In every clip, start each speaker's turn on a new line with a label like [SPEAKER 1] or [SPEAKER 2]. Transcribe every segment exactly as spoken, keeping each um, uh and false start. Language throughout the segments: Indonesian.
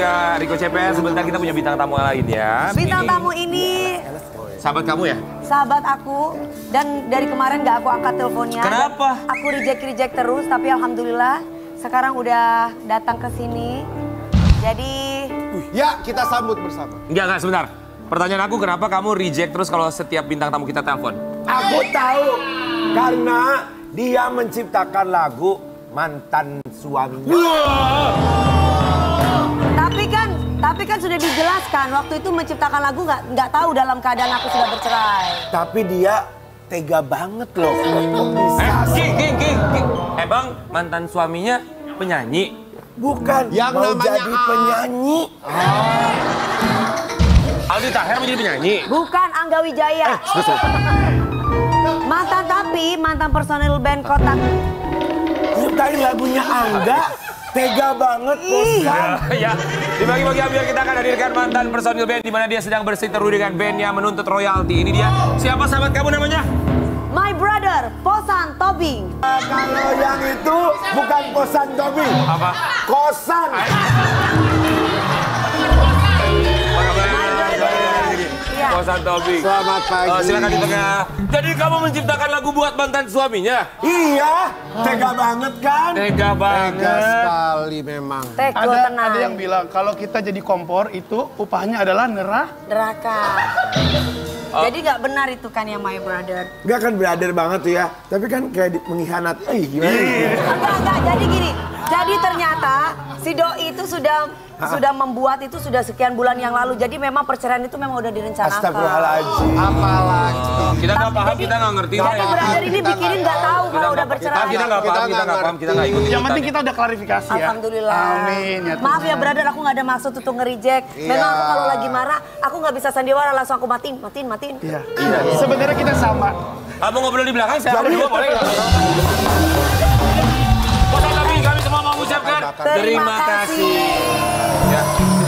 [SPEAKER 1] Kak Riko C P R. Sebentar kita punya bintang tamu lain ya.
[SPEAKER 2] Bintang tamu ini
[SPEAKER 1] sahabat kamu ya?
[SPEAKER 2] Sahabat aku, dan dari kemarin gak aku angkat teleponnya.
[SPEAKER 1] Kenapa?
[SPEAKER 2] Aku reject-reject terus, tapi alhamdulillah sekarang udah datang ke sini. Jadi...
[SPEAKER 3] Ya, kita sambut bersama.
[SPEAKER 1] Enggak, enggak, sebentar. Pertanyaan aku, kenapa kamu reject terus kalau setiap bintang tamu kita telepon?
[SPEAKER 4] Aku tahu, karena dia menciptakan lagu Mantan Suaminya.
[SPEAKER 2] Tapi kan, tapi kan sudah dijelaskan, waktu itu menciptakan lagu nggak nggak tahu dalam keadaan aku sudah bercerai.
[SPEAKER 4] Tapi dia tega banget loh. Kok bisa?
[SPEAKER 1] Eh, King, King, King, King. Emang mantan suaminya penyanyi?
[SPEAKER 4] Bukan,
[SPEAKER 3] yang
[SPEAKER 4] mau
[SPEAKER 3] namanya
[SPEAKER 4] jadi penyanyi.
[SPEAKER 1] Aldi Taher mau jadi penyanyi?
[SPEAKER 2] Bukan, Angga Wijaya.
[SPEAKER 1] Eh, betul.
[SPEAKER 2] Mantan tapi mantan personil band Kotak.
[SPEAKER 4] Nyiptain lagunya Angga, tega banget bosan.
[SPEAKER 1] Ya, dibagi-bagi biar kita akan hadirkan mantan personil band di mana dia sedang berseteru dengan bandnya menuntut royalti. Ini dia, siapa sahabat kamu namanya?
[SPEAKER 2] My brother, Posan Tobing.
[SPEAKER 4] Nah, kalau yang itu bukan kosan Tobi.
[SPEAKER 1] Apa?
[SPEAKER 4] Kosan.
[SPEAKER 2] Iya.
[SPEAKER 1] Kosan Tobi.
[SPEAKER 3] Selamat pagi.
[SPEAKER 1] Oh, silakan di tengah. Jadi kamu menciptakan lagu buat mantan suaminya?
[SPEAKER 4] Iya, tega banget kan?
[SPEAKER 1] Tega banget.
[SPEAKER 3] Tega sekali memang.
[SPEAKER 2] Teko
[SPEAKER 5] Ada,
[SPEAKER 2] tenang.
[SPEAKER 5] ada yang bilang kalau kita jadi kompor itu upahnya adalah nerah.
[SPEAKER 2] Neraka.
[SPEAKER 1] Oh.
[SPEAKER 2] Jadi nggak benar itu kan ya my brother.
[SPEAKER 4] Enggak kan brother banget tuh ya. Tapi kan kayak di- mengkhianati. Eh gimana?
[SPEAKER 2] Enggak, enggak. Jadi gini. Jadi ternyata si Doi itu sudah sudah membuat itu sudah sekian bulan yang lalu. Jadi memang perceraian itu memang udah direncanakan.
[SPEAKER 4] Astagfirullahaladzim.
[SPEAKER 3] Apalagi.
[SPEAKER 1] Kita nggak paham,
[SPEAKER 2] Jadi-
[SPEAKER 1] kita nggak ngerti.
[SPEAKER 2] Jadi
[SPEAKER 1] Ray.
[SPEAKER 2] brother ini bikinin nggak tahu kalau udah bercerai.
[SPEAKER 1] Kita nggak paham, kita nggak paham, kita nggak ikut.
[SPEAKER 5] Yang penting kita udah klarifikasi ya.
[SPEAKER 2] Alhamdulillah.
[SPEAKER 5] Amin ya Tuhan.
[SPEAKER 2] Maaf ya brother, aku nggak ada maksud untuk nge-reject. Memang aku kalau lagi marah, aku nggak bisa sandiwara, langsung aku matiin, matiin, matiin.
[SPEAKER 5] Iya. Sebenarnya kita sama.
[SPEAKER 1] Kamu ngobrol di belakang, saya berdua boleh nggak? Kosan Tobi, kami semua mau mengucapkan terima kasih. Ya.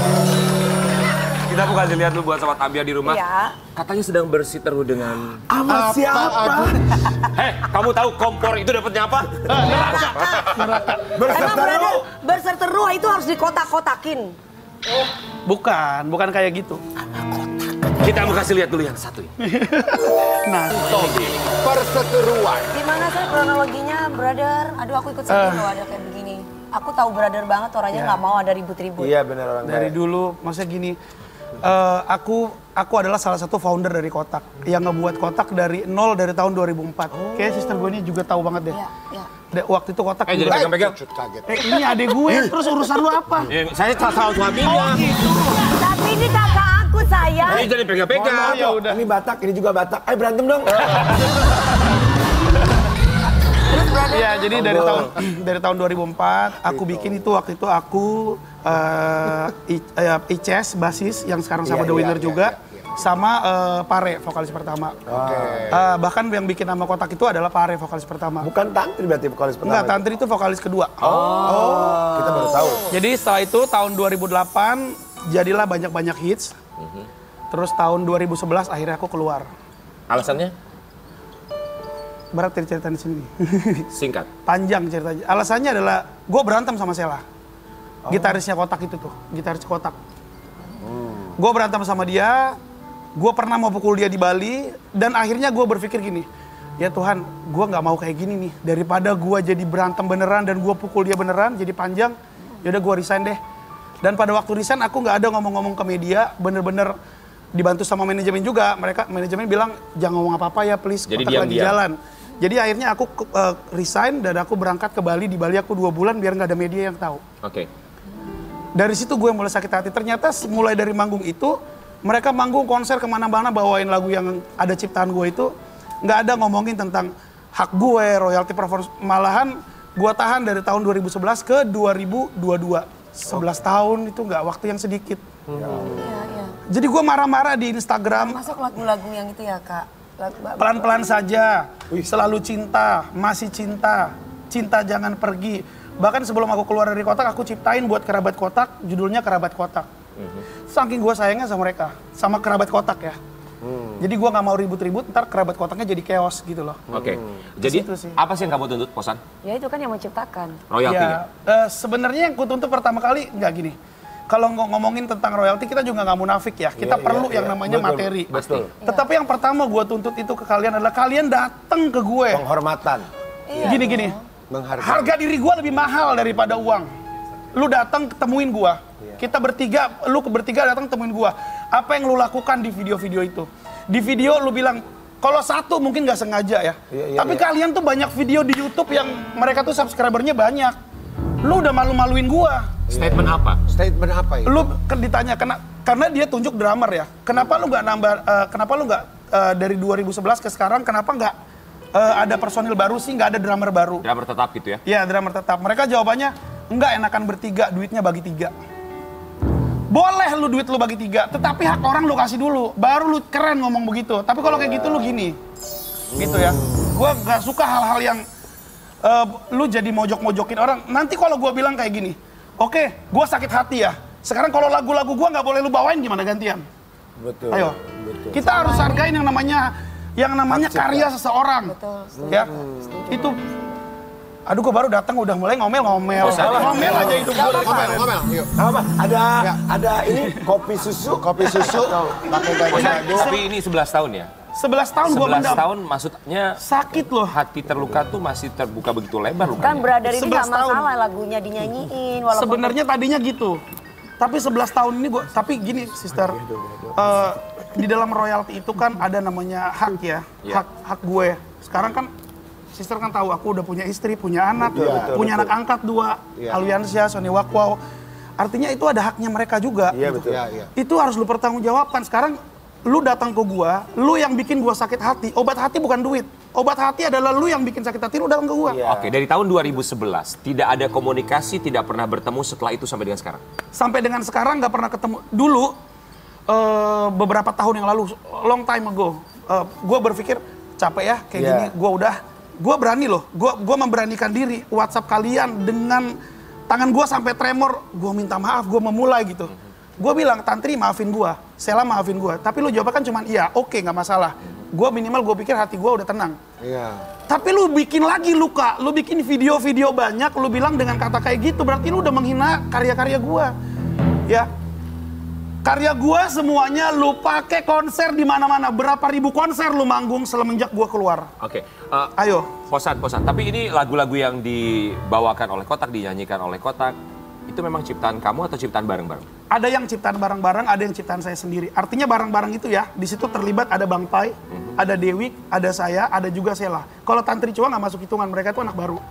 [SPEAKER 1] Kita bukan lihat lu buat sobat Ambia di rumah.
[SPEAKER 2] Iya.
[SPEAKER 1] Katanya sedang berseteru dengan...
[SPEAKER 4] Sama siapa?
[SPEAKER 1] Hei, kamu tahu kompor itu dapatnya apa?
[SPEAKER 2] Emang
[SPEAKER 4] Berseteru.
[SPEAKER 2] brother, berseteru itu harus dikotak-kotakin.
[SPEAKER 5] Bukan, bukan kayak gitu.
[SPEAKER 1] Kita mau kasih lihat dulu yang satu.
[SPEAKER 5] Nah,
[SPEAKER 3] Perseteruan.
[SPEAKER 2] Gimana sih kronologinya, brother? Aduh, aku ikut sedih loh ada kayak begini. Aku tahu brother banget, orangnya nggak mau ada ribut-ribut.
[SPEAKER 4] Iya benar orang
[SPEAKER 5] dari
[SPEAKER 4] baik.
[SPEAKER 5] dulu, maksudnya gini, eh, aku aku adalah salah satu founder dari Kotak yang ngebuat Kotak dari nol dari tahun dua ribu empat. Kayaknya sister gue ini juga tahu banget deh.
[SPEAKER 2] Iya, iya.
[SPEAKER 5] Da- Waktu itu Kotak
[SPEAKER 1] Eh, jadi
[SPEAKER 5] juga-
[SPEAKER 1] pegang-pegang.
[SPEAKER 3] Cut kaget.
[SPEAKER 5] Eh, ini adek gue, terus urusan lu apa?
[SPEAKER 1] Ya, saya salah suaminya.
[SPEAKER 2] Tapi ini kakak aku, sayang.
[SPEAKER 1] Ini jadi pegang-pegang.
[SPEAKER 5] Oh, ya udah.
[SPEAKER 4] Ini Batak, ini juga Batak. Ayo berantem dong.
[SPEAKER 2] Terus brother,
[SPEAKER 5] Iya, jadi dari tahun dari tahun dua ribu empat aku bikin itu waktu itu aku eh I- eh, Ices basis yang sekarang sama
[SPEAKER 4] Iya,
[SPEAKER 5] The
[SPEAKER 4] iya,
[SPEAKER 5] Winner
[SPEAKER 4] iya,
[SPEAKER 5] juga sama eh, Pare vokalis pertama. Eh, bahkan yang bikin nama Kotak itu adalah Pare vokalis pertama.
[SPEAKER 4] Bukan Tantri berarti vokalis pertama.
[SPEAKER 5] Enggak, Tantri itu vokalis kedua.
[SPEAKER 4] Oh, kita baru tahu.
[SPEAKER 5] Jadi setelah itu tahun dua ribu delapan jadilah banyak-banyak hits. Terus tahun dua ribu sebelas akhirnya aku keluar.
[SPEAKER 1] Alasannya?
[SPEAKER 5] Berat cerita di sini.
[SPEAKER 1] Singkat.
[SPEAKER 5] Panjang ceritanya. Alasannya adalah gue berantem sama Sela. Gitarisnya Kotak itu tuh, gitaris Kotak. Gue berantem sama dia, gue pernah mau pukul dia di Bali, dan akhirnya gue berpikir gini, ya Tuhan, gue nggak mau kayak gini nih. Daripada gue jadi berantem beneran dan gue pukul dia beneran, jadi panjang, yaudah gue resign deh. Dan pada waktu resign aku nggak ada ngomong-ngomong ke media, bener-bener dibantu sama manajemen juga. Mereka manajemen bilang jangan ngomong apa-apa ya please,
[SPEAKER 1] Jadi
[SPEAKER 5] Kotak lagi
[SPEAKER 1] diam-diam.
[SPEAKER 5] jalan. Jadi akhirnya aku uh, resign dan aku berangkat ke Bali. Di Bali aku dua bulan biar nggak ada media yang tahu.
[SPEAKER 1] Oke.
[SPEAKER 5] Dari situ gue mulai sakit hati. Ternyata mulai dari manggung itu, mereka manggung konser kemana-mana bawain lagu yang ada ciptaan gue itu. Nggak ada ngomongin tentang hak gue, royalty performance. Malahan gue tahan dari tahun dua ribu sebelas ke dua ribu dua puluh dua. sebelas tahun itu nggak waktu yang sedikit.
[SPEAKER 2] Iya, iya.
[SPEAKER 5] Jadi gue marah-marah di Instagram.
[SPEAKER 2] Masuk lagu-lagu yang itu ya, Kak? Lagu-
[SPEAKER 5] Pelan-pelan saja, selalu cinta, masih cinta, cinta jangan pergi. Bahkan sebelum aku keluar dari Kotak, aku ciptain buat kerabat Kotak, judulnya Kerabat Kotak. Saking gue sayangnya sama mereka, sama kerabat Kotak ya. Jadi gue nggak mau ribut-ribut, ntar kerabat Kotaknya jadi chaos gitu loh.
[SPEAKER 1] Oke. Jadi
[SPEAKER 5] Situ sih.
[SPEAKER 1] apa sih yang kamu tuntut, Posan?
[SPEAKER 2] Ya itu kan yang menciptakan.
[SPEAKER 1] Royaltinya?
[SPEAKER 5] Ya, eh, sebenarnya yang kutuntut pertama kali nggak gini. kalau ng- ngomongin tentang royalti kita juga nggak munafik ya. Kita
[SPEAKER 4] Iya,
[SPEAKER 5] perlu
[SPEAKER 4] iya,
[SPEAKER 5] yang
[SPEAKER 4] iya.
[SPEAKER 5] namanya
[SPEAKER 4] Betul,
[SPEAKER 5] materi.
[SPEAKER 4] betul.
[SPEAKER 5] Tetapi yang pertama gue tuntut itu ke kalian adalah kalian datang ke gue.
[SPEAKER 4] Penghormatan.
[SPEAKER 5] Gini-gini.
[SPEAKER 3] Menghargai.
[SPEAKER 5] Harga diri gue lebih mahal daripada uang. Lu datang ketemuin gue. Kita bertiga, lu bertiga datang temuin gue. Apa yang lu lakukan di video-video itu? Di video lu bilang, kalau satu mungkin nggak sengaja ya.
[SPEAKER 4] Iya, iya,
[SPEAKER 5] Tapi
[SPEAKER 4] iya.
[SPEAKER 5] kalian tuh banyak video di YouTube yang mereka tuh subscribernya banyak. Lu udah malu-maluin gue.
[SPEAKER 1] Statement apa?
[SPEAKER 3] Statement apa itu?
[SPEAKER 5] Lu kan ditanya kena, karena dia tunjuk drummer ya. Kenapa lu nggak nambah? eh, kenapa lu nggak eh, dari dua ribu sebelas ke sekarang? Kenapa nggak eh, ada personil baru sih? Nggak ada drummer baru?
[SPEAKER 1] Drummer tetap gitu ya?
[SPEAKER 5] Ya drummer tetap. Mereka jawabannya enggak, enakan bertiga, duitnya bagi tiga. Boleh lu duit lu bagi tiga, tetapi hak orang lu kasih dulu. Baru lu keren ngomong begitu. Tapi kalau kayak gitu lu gini, gitu ya. Gua nggak suka hal-hal yang eh, lu jadi mojok-mojokin orang. Nanti kalau gua bilang kayak gini, oke, gua sakit hati ya. Sekarang kalau lagu-lagu gua nggak boleh lu bawain, gimana gantian?
[SPEAKER 4] Betul.
[SPEAKER 5] Ayo,
[SPEAKER 4] Betul.
[SPEAKER 5] kita harus hargain yang namanya yang namanya karya seseorang.
[SPEAKER 2] Betul,
[SPEAKER 5] Ya, itu. Aduh, gue baru datang udah mulai ngomel-ngomel. Ngomel aja itu gue.
[SPEAKER 3] Ngomel, ngomel, yuk.
[SPEAKER 4] Apa? Ada
[SPEAKER 3] Ya.
[SPEAKER 4] ada ini kopi susu.
[SPEAKER 3] Kopi susu, pakai baju madu.
[SPEAKER 1] Tapi ini sebelas tahun ya?
[SPEAKER 5] sebelas tahun gue
[SPEAKER 1] sebelas
[SPEAKER 5] mendam.
[SPEAKER 1] tahun maksudnya
[SPEAKER 5] Sakit loh.
[SPEAKER 1] hati terluka tuh masih terbuka begitu lebar
[SPEAKER 2] Kan
[SPEAKER 1] lukanya.
[SPEAKER 2] brother ini
[SPEAKER 5] sebelas
[SPEAKER 2] nggak
[SPEAKER 5] tahun.
[SPEAKER 2] masalah lagunya dinyanyiin. Walaupun
[SPEAKER 5] Sebenarnya tadinya gitu. Tapi sebelas tahun ini gue, tapi gini sister, eh, di dalam royalti itu kan ada namanya hak ya,
[SPEAKER 1] Iya.
[SPEAKER 5] hak hak gue. Sekarang kan sister kan tahu aku udah punya istri, punya anak,
[SPEAKER 4] Betul, betul,
[SPEAKER 5] punya
[SPEAKER 4] betul.
[SPEAKER 5] anak angkat dua,
[SPEAKER 3] Iya.
[SPEAKER 5] Aliansia, Sony Wakwaw. Artinya itu ada haknya mereka juga.
[SPEAKER 4] Iya betul.
[SPEAKER 3] Iya, iya.
[SPEAKER 5] Itu harus lu pertanggungjawabkan. Sekarang lu datang ke gua, lu yang bikin gua sakit hati. Obat hati bukan duit. Obat hati adalah lu yang bikin sakit hati, lu datang ke gua.
[SPEAKER 4] Iya.
[SPEAKER 1] Oke, dari tahun dua ribu sebelas tidak ada komunikasi, tidak pernah bertemu setelah itu sampai dengan sekarang.
[SPEAKER 5] Sampai dengan sekarang nggak pernah ketemu. Dulu eh, beberapa tahun yang lalu, long time ago, eh, gua berpikir capek ya kayak
[SPEAKER 4] Iya.
[SPEAKER 5] gini. Gua udah, gua berani loh. Gua gua memberanikan diri. WhatsApp kalian dengan tangan gua sampai tremor. Gua minta maaf, gua memulai gitu. Gua bilang, Tantri maafin gua, Sela maafin gua. Tapi lu jawab kan cuman iya, oke nggak masalah. Gua minimal gua pikir hati gua udah tenang.
[SPEAKER 3] Iya.
[SPEAKER 5] Tapi lu bikin lagi luka, lu bikin video-video banyak, lu bilang dengan kata kayak gitu, berarti lu udah menghina karya-karya gua. Ya. Karya gua semuanya lu pakai konser di mana-mana. Berapa ribu konser lu manggung semenjak gua keluar.
[SPEAKER 1] Oke, eh,
[SPEAKER 5] Ayo.
[SPEAKER 1] Posan, Posan. Tapi ini lagu-lagu yang dibawakan oleh Kotak, dinyanyikan oleh Kotak, itu memang ciptaan kamu atau ciptaan bareng-bareng?
[SPEAKER 5] Ada yang ciptaan bareng-bareng, ada yang ciptaan saya sendiri. Artinya bareng-bareng itu ya, di situ terlibat ada Bang Pai, ada Dewi, ada saya, ada juga Sela. Kalau Tantri Cua nggak masuk hitungan, mereka itu anak baru.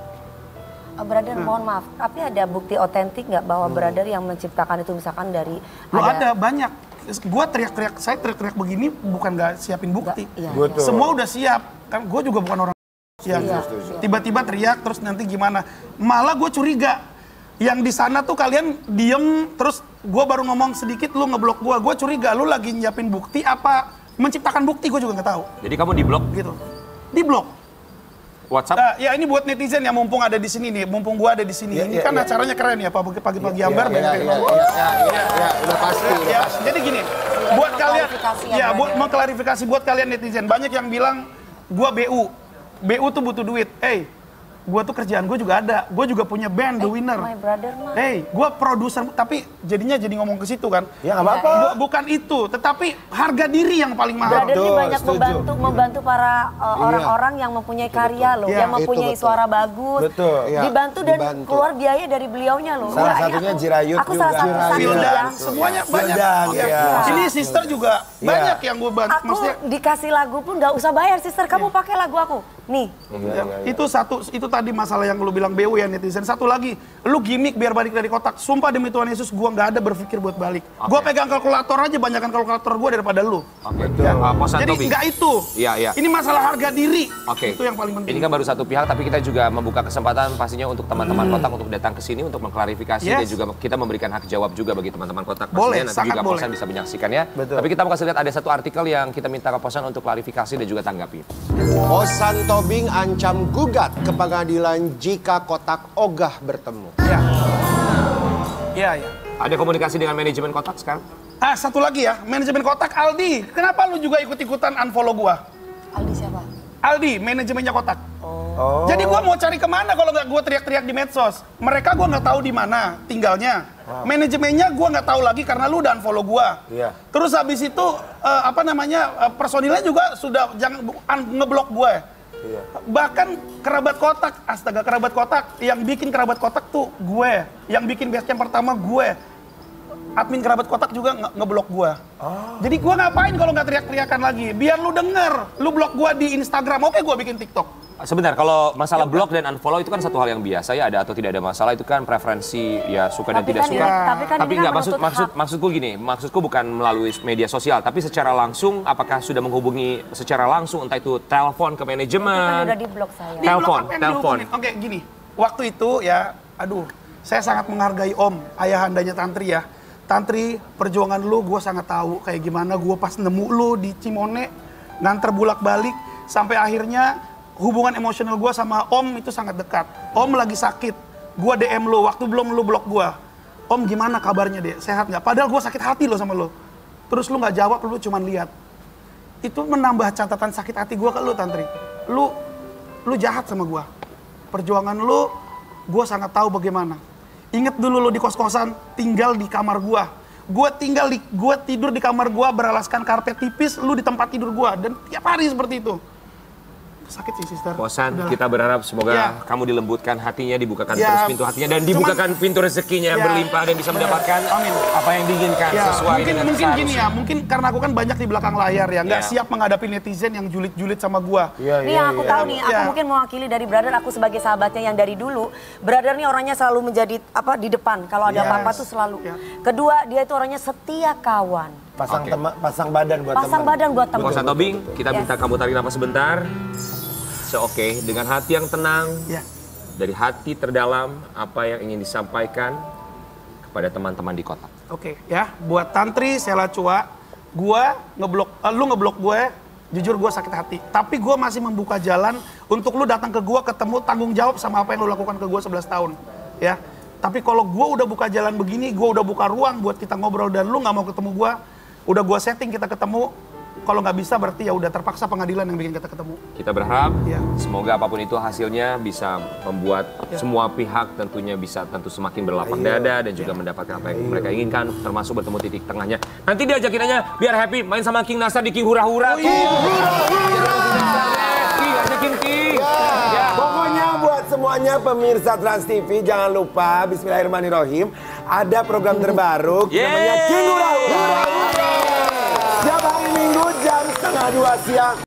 [SPEAKER 2] Oh, brother, mohon maaf, tapi ada bukti otentik nggak bahwa brother yang menciptakan itu misalkan dari
[SPEAKER 5] Lo ada banyak. Gua teriak-teriak, saya teriak-teriak begini bukan nggak siapin bukti.
[SPEAKER 2] Nggak, iya.
[SPEAKER 4] Betul.
[SPEAKER 5] Semua udah siap. Kan gue juga bukan orang yang
[SPEAKER 2] Iya,
[SPEAKER 5] tiba-tiba teriak terus nanti gimana. Malah gue curiga. Yang di sana tuh kalian diem terus gue baru ngomong sedikit lu ngeblok gue. Gue curiga lu lagi nyiapin bukti apa menciptakan bukti, gue juga nggak tahu.
[SPEAKER 1] Jadi kamu di blok
[SPEAKER 5] Gitu. Di blok.
[SPEAKER 1] WhatsApp?
[SPEAKER 5] Nah, ya ini buat netizen yang mumpung ada di sini nih, mumpung gua ada di sini.
[SPEAKER 4] Iya,
[SPEAKER 5] ini
[SPEAKER 4] iya,
[SPEAKER 5] kan
[SPEAKER 4] iya.
[SPEAKER 5] acaranya keren ya, Pak. Pagi-pagi ambar
[SPEAKER 3] Iya,
[SPEAKER 5] banyak
[SPEAKER 3] iya,
[SPEAKER 5] yang
[SPEAKER 3] iya,
[SPEAKER 5] ngomong.
[SPEAKER 3] iya, iya, iya, udah pasti, udah
[SPEAKER 5] Ya,
[SPEAKER 3] pasti.
[SPEAKER 5] jadi gini, buat kalian,
[SPEAKER 2] klarifikasi ya,
[SPEAKER 5] ya buat
[SPEAKER 2] brother.
[SPEAKER 5] mau klarifikasi buat kalian netizen, banyak yang bilang gua B U, B U tuh butuh duit. Eh, gua tuh kerjaan gua juga ada, gua juga punya band The Winner.
[SPEAKER 2] My brother mah.
[SPEAKER 5] Hey, gua produser, tapi jadinya jadi ngomong ke situ kan.
[SPEAKER 4] Ya nggak apa-apa.
[SPEAKER 5] Bu- bukan itu, tetapi harga diri yang paling mahal.
[SPEAKER 2] Brother ini
[SPEAKER 4] Betul,
[SPEAKER 2] banyak
[SPEAKER 4] setuju.
[SPEAKER 2] membantu membantu para uh,
[SPEAKER 3] Iya.
[SPEAKER 2] orang-orang yang mempunyai karya loh,
[SPEAKER 5] Iya,
[SPEAKER 2] yang mempunyai
[SPEAKER 3] itu betul.
[SPEAKER 2] suara bagus.
[SPEAKER 4] Betul.
[SPEAKER 3] Iya,
[SPEAKER 2] Dibantu dan
[SPEAKER 3] dibantu.
[SPEAKER 2] keluar biaya dari beliaunya loh.
[SPEAKER 4] Salah
[SPEAKER 2] Wah, ini
[SPEAKER 4] satunya
[SPEAKER 2] aku-
[SPEAKER 4] Jirayut
[SPEAKER 2] Aku
[SPEAKER 4] juga.
[SPEAKER 2] salah satu
[SPEAKER 3] Jirayut.
[SPEAKER 2] saksi
[SPEAKER 5] Fildan,
[SPEAKER 2] ya.
[SPEAKER 5] semuanya banyak.
[SPEAKER 4] Fildan,
[SPEAKER 5] Iya.
[SPEAKER 4] iya.
[SPEAKER 5] Ini sister juga
[SPEAKER 4] Iya.
[SPEAKER 5] banyak yang gue bantu.
[SPEAKER 2] Aku
[SPEAKER 5] Maksudnya
[SPEAKER 2] dikasih lagu pun nggak usah bayar, sister. Kamu pakai lagu aku. Nih,
[SPEAKER 5] Ya, itu satu, itu tadi masalah yang lu bilang B U ya netizen. Satu lagi, lu gimmick biar balik dari kotak. Sumpah demi Tuhan Yesus, gua nggak ada berpikir buat balik. Gua pegang kalkulator aja, banyakan kalkulator gua daripada lu.
[SPEAKER 1] Oke, uh, Posan
[SPEAKER 5] Jadi
[SPEAKER 1] Tobi.
[SPEAKER 5] nggak itu.
[SPEAKER 1] Iya, iya.
[SPEAKER 5] Ini masalah harga diri.
[SPEAKER 1] Oke.
[SPEAKER 5] Itu yang paling penting.
[SPEAKER 1] Ini kan baru satu pihak, tapi kita juga membuka kesempatan pastinya untuk teman-teman Kotak untuk datang ke sini untuk mengklarifikasi
[SPEAKER 5] Yes.
[SPEAKER 1] dan juga kita memberikan hak jawab juga bagi teman-teman Kotak.
[SPEAKER 5] Boleh,
[SPEAKER 1] Pastinya nanti
[SPEAKER 5] sangat
[SPEAKER 1] juga
[SPEAKER 5] boleh.
[SPEAKER 1] Posan bisa menyaksikan ya.
[SPEAKER 4] Betul.
[SPEAKER 1] Tapi kita mau kasih lihat ada satu artikel yang kita minta ke Posan untuk klarifikasi dan juga tanggapi.
[SPEAKER 3] Posan Tobing ancam gugat ke pengadilan jika Kotak ogah bertemu.
[SPEAKER 5] Ya. Iya, iya.
[SPEAKER 1] Ada komunikasi dengan manajemen Kotak sekarang?
[SPEAKER 5] Ah, satu lagi ya, manajemen kotak Aldi. Kenapa lu juga ikut-ikutan unfollow gua?
[SPEAKER 2] Aldi siapa?
[SPEAKER 5] Aldi, manajemennya kotak.
[SPEAKER 2] Oh.
[SPEAKER 5] Oh. Jadi gue mau cari kemana kalau nggak gue teriak-teriak di medsos? Mereka gue nggak tahu di mana tinggalnya. Wow. Manajemennya gue nggak tahu lagi karena lu udah unfollow gue. Iya. Terus habis itu uh, apa namanya uh, personilnya juga sudah jangan ngeblok gue. Iya. Bahkan kerabat kotak, astaga kerabat kotak, yang bikin kerabat kotak tuh gue, yang bikin basecamp pertama gue. Admin kerabat kotak juga nge ngeblok gua. Oh. Jadi gua ngapain kalau nggak teriak-teriakan lagi? Biar lu denger, lu blok gua di Instagram, oke gua bikin TikTok.
[SPEAKER 1] Sebentar, kalau masalah blok dan unfollow itu kan satu hal yang biasa ya, ada atau tidak ada masalah itu kan preferensi ya suka dan
[SPEAKER 2] tapi
[SPEAKER 1] tidak
[SPEAKER 2] kan
[SPEAKER 1] suka.
[SPEAKER 2] Ini, tapi kan
[SPEAKER 1] tapi
[SPEAKER 2] ini
[SPEAKER 1] nggak
[SPEAKER 2] kan
[SPEAKER 1] maksud maksud
[SPEAKER 2] hak.
[SPEAKER 1] maksudku gini, maksudku bukan melalui media sosial, tapi secara langsung apakah sudah menghubungi secara langsung entah itu telepon ke manajemen.
[SPEAKER 2] Kan udah di blok saya.
[SPEAKER 1] Telepon, telepon.
[SPEAKER 5] Oke, gini. Waktu itu ya, aduh, saya sangat menghargai Om, ayahandanya Tantri ya. Tantri, perjuangan lu gue sangat tahu kayak gimana gue pas nemu lu di Cimone, nganter bulak-balik, sampai akhirnya hubungan emosional gue sama Om itu sangat dekat. Om lagi sakit, gue D M lu, waktu belum lu blok gue. Om gimana kabarnya deh, sehat nggak? Padahal gue sakit hati lo sama lu. Terus lu nggak jawab, lu cuma lihat. Itu menambah catatan sakit hati gue ke lu, Tantri. Lu, lu jahat sama gue. Perjuangan lu, gue sangat tahu bagaimana. Ingat dulu lo di kos-kosan tinggal di kamar gua. Gua tinggal di gua tidur di kamar gua beralaskan karpet tipis, lu di tempat tidur gua dan tiap hari seperti itu. Sakit sih, sister.
[SPEAKER 1] Kosan,
[SPEAKER 5] Udahlah.
[SPEAKER 1] kita berharap semoga ya. kamu dilembutkan hatinya, dibukakan ya. terus pintu hatinya dan dibukakan Cuman, pintu rezekinya yang ya. berlimpah dan bisa mendapatkan Amin. apa yang diinginkan ya. sesuai
[SPEAKER 5] mungkin,
[SPEAKER 1] dengan
[SPEAKER 5] mungkin
[SPEAKER 1] seharusnya.
[SPEAKER 5] gini ya, mungkin karena aku kan banyak di belakang layar ya, nggak ya. siap menghadapi netizen yang julid-julid sama gua.
[SPEAKER 2] Ya, nih ya, yang aku ya. tahu nih, aku ya. mungkin mewakili dari brother, aku sebagai sahabatnya yang dari dulu. Brother nih orangnya selalu menjadi apa di depan, kalau ada
[SPEAKER 5] yes.
[SPEAKER 2] apa-apa tuh selalu. Ya. Kedua, dia itu orangnya setia kawan.
[SPEAKER 3] Pasang
[SPEAKER 1] okay.
[SPEAKER 3] tema, pasang badan buat teman.
[SPEAKER 2] Pasang badan buat teman.
[SPEAKER 1] Kosan Tobing, kita yes. minta kamu tarik nafas sebentar. Oke, okay. dengan hati yang tenang, ya. dari hati terdalam, apa yang ingin disampaikan kepada teman-teman di kotak.
[SPEAKER 5] Oke, okay. ya, buat Tantri, Sela Cua, gua ngeblok, uh, lu ngeblok gue, jujur gue sakit hati. Tapi gue masih membuka jalan untuk lu datang ke gue, ketemu, tanggung jawab sama apa yang lu lakukan ke gue sebelas tahun, ya. Tapi kalau gue udah buka jalan begini, gue udah buka ruang buat kita ngobrol dan lu nggak mau ketemu gue, udah gue setting kita ketemu. Kalau nggak bisa berarti ya udah terpaksa pengadilan yang bikin kita ketemu.
[SPEAKER 1] Kita berharap
[SPEAKER 5] ya.
[SPEAKER 1] semoga apapun itu hasilnya bisa membuat ya. semua pihak tentunya bisa tentu semakin berlapang Ayo. dada dan juga ya. mendapatkan apa yang Ayo. mereka inginkan, termasuk bertemu titik tengahnya. Nanti diajakin aja biar happy main sama King Nasar di King Hura Hura.
[SPEAKER 3] Oh, King Hura Hura.
[SPEAKER 1] King, ajakin King.
[SPEAKER 3] Ya. Ya. Pokoknya buat semuanya pemirsa Trans T V jangan lupa Bismillahirrahmanirrahim ada program terbaru
[SPEAKER 1] Yeay.
[SPEAKER 3] namanya King Hura Hura. Setiap hari Minggu jam setengah dua siang.